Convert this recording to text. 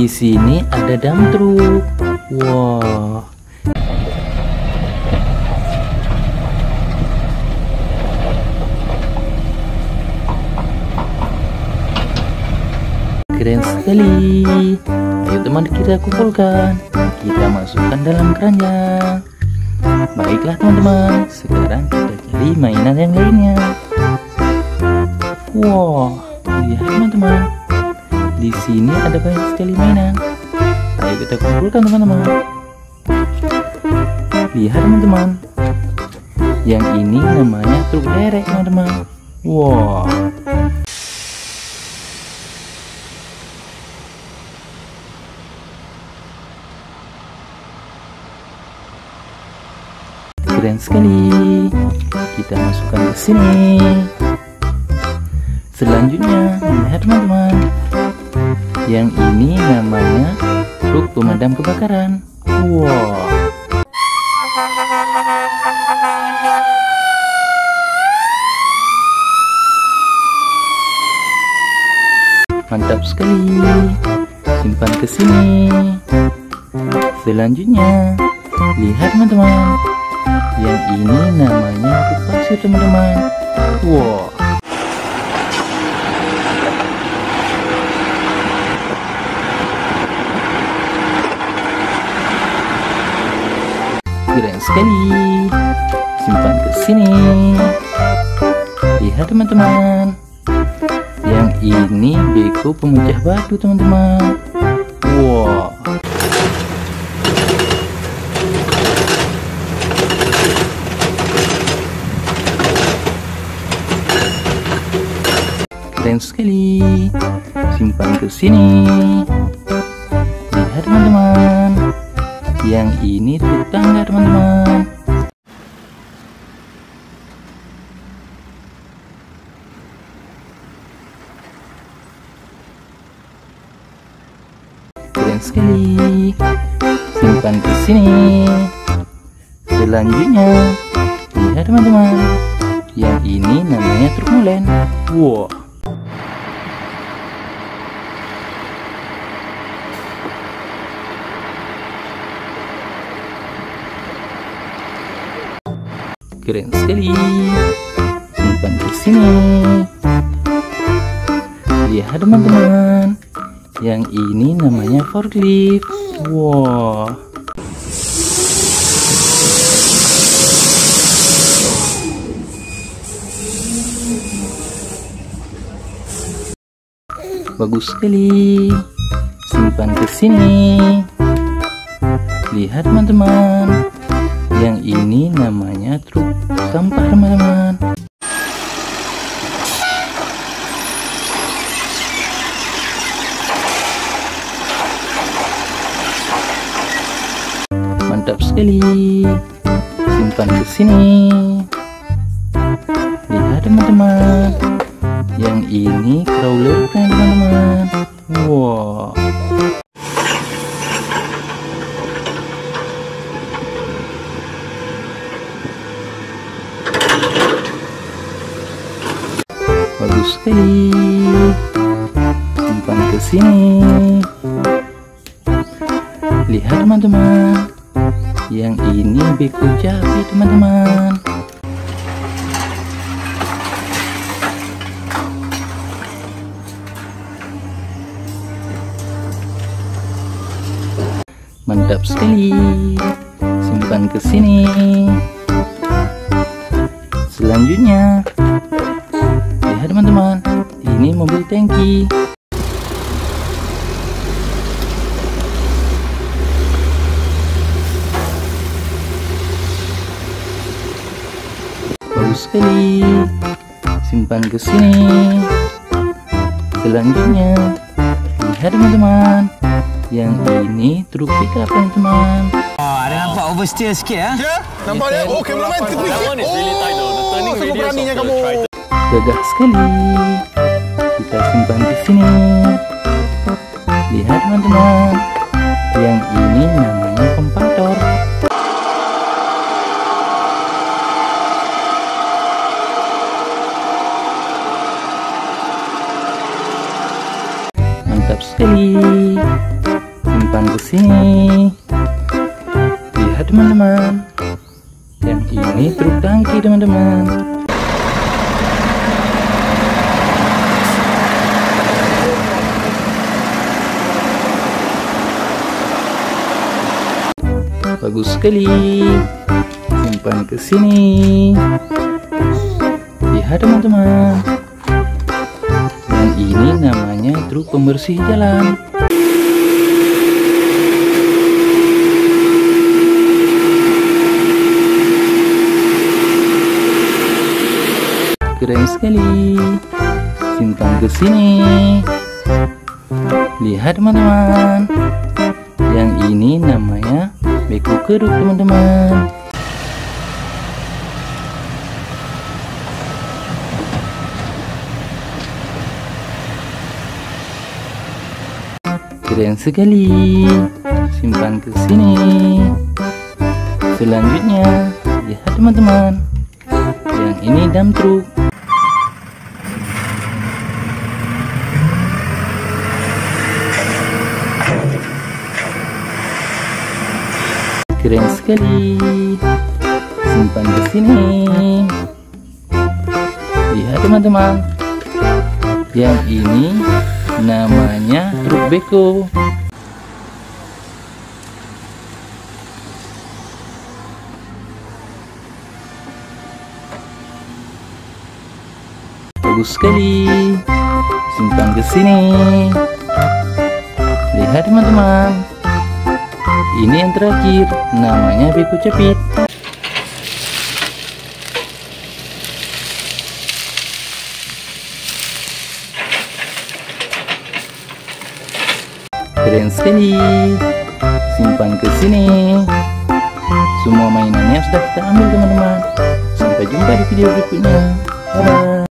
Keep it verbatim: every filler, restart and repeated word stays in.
Di sini ada dump truk. Wow. Keren sekali. Ayo teman, kita kumpulkan. Kita masukkan dalam keranjang. Baiklah teman-teman, sekarang kita cari mainan yang lainnya. Wow, lihat teman-teman. Di sini ada banyak sekali mainan. Ayo kita kumpulkan teman-teman. Lihat teman-teman. Yang ini namanya truk derek teman-teman. Wow. Keren sekali. Kita masukkan ke sini. Selanjutnya, lihat teman-teman. Yang ini namanya truk pemadam kebakaran. Wow. Mantap sekali. Simpan ke sini. Selanjutnya, lihat teman-teman. Yang ini namanya truk pasir teman-teman. Wow. Keren sekali. Simpan ke sini. Lihat teman-teman. Yang ini beko pemecah batu teman-teman. Wow. Keren sekali. Simpan ke sini. Lihat teman-teman. Yang ini truk tangga teman-teman. Keren sekali. Simpan ke sini. Selanjutnya, lihat teman-teman. Yang ini namanya truk molen. Wow. Keren sekali. Simpan ke sini. Lihat teman-teman. Yang ini namanya forklift. Wow. Bagus sekali. Simpan ke sini. Lihat teman-teman. Yang ini namanya truk sampah teman-teman. Mantap sekali. Simpan ke sini. Lihat teman-teman. Yang ini crawler teman-teman. Wow. Bagus sekali. Simpan ke sini. Lihat teman-teman. Yang ini beko japi teman-teman. Mantap sekali. Simpan ke sini. Selanjutnya, lihat teman-teman, ini mobil tangki. Bagus sekali. Simpan ke sini. Selanjutnya, lihat teman-teman, yang ini truk pickup teman-teman. Oh, ada nampak oversteer sikit ya? Ya, nampak dia. Oh, kameraman tepi. Oh, super beraninya kamu. Gagah sekali. Kita simpan di sini. Lihat teman-teman, yang ini namanya kompaktor. Mantap sekali. Simpan ke sini. Lihat teman-teman, yang ini truk tangki teman-teman. Bagus sekali. Simpan ke sini. Lihat teman-teman, yang ini namanya truk pembersih jalan. Keren sekali. Simpan ke sini. Lihat teman-teman, yang ini namanya beko keruk teman-teman. Keren sekali. Simpan ke sini. Selanjutnya, lihat teman-teman, yang ini dump truk. Keren sekali. Simpan ke sini. Lihat teman-teman, yang ini namanya truk beko. Bagus sekali. Simpan ke sini. Lihat teman-teman, ini yang terakhir, namanya beko capit. Keren sekali. Simpan ke sini. Semua mainannya sudah kita ambil teman-teman. Sampai jumpa di video berikutnya. Bye-bye.